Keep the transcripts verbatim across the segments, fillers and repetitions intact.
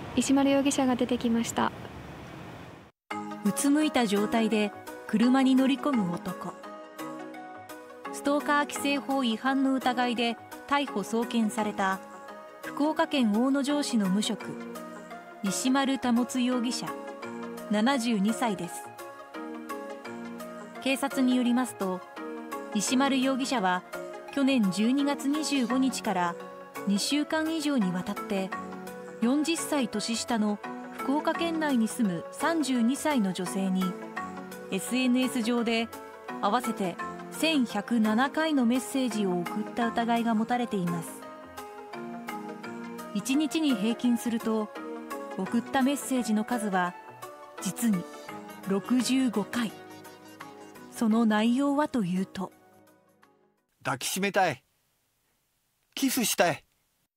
石丸容疑者が出てきました。 うつむいた状態で車に乗り込む男。ストーカー規制法違反の疑いで逮捕・送検された福岡県大野城市の無職石丸保容疑者ななじゅうにさいです。警察によりますと、石丸容疑者は去年じゅうにがつにじゅうごにちからにしゅうかん以上にわたってよんじゅっさい年下の福岡県内に住むさんじゅうにさいの女性に エスエヌエス 上で合わせてせんひゃくななかいのメッセージを送った疑いが持たれています。いちにちに平均すると送ったメッセージの数は実にろくじゅうごかい。その内容はというと、 抱きしめたい、キスしたい。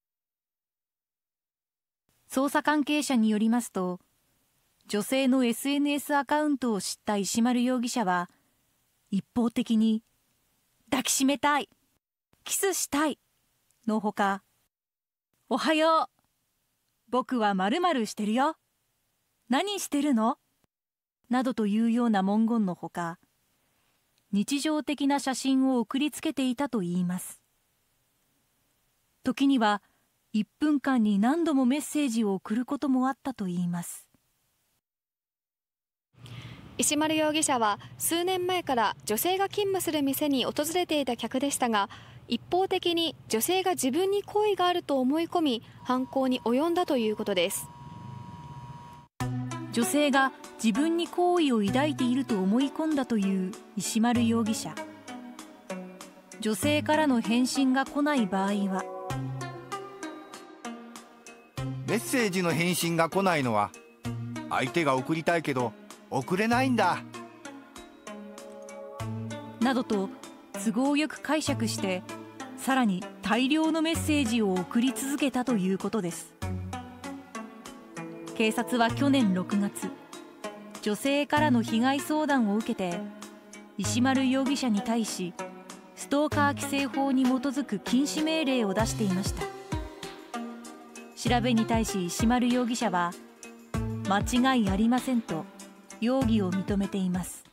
捜査関係者によりますと、女性の エスエヌエス アカウントを知った石丸容疑者は一方的に抱きしめたい、キスしたいのほか、おはよう、僕は〇〇してるよ、何してるのなどというような文言のほか、日常的な写真を送りつけていたといいます。時にはいっぷんかんに何度もメッセージを送ることもあったといいます。 石丸容疑者は数年前から女性が勤務する店に訪れていた客でしたが、一方的に女性が自分に好意があると思い込み犯行に及んだということです。 女性が自分に好意を抱いていると思い込んだという石丸容疑者。女性からの返信が来ない場合は、 メッセージの返信が来ないのは相手が送りたいけど送れないんだなどと都合よく解釈して、さらに大量のメッセージを送り続けたということです。警察は去年ろくがつ、女性からの被害相談を受けて石丸容疑者に対しストーカー規制法に基づく禁止命令を出していました。調べに対し石丸容疑者は間違いありませんと容疑を認めています。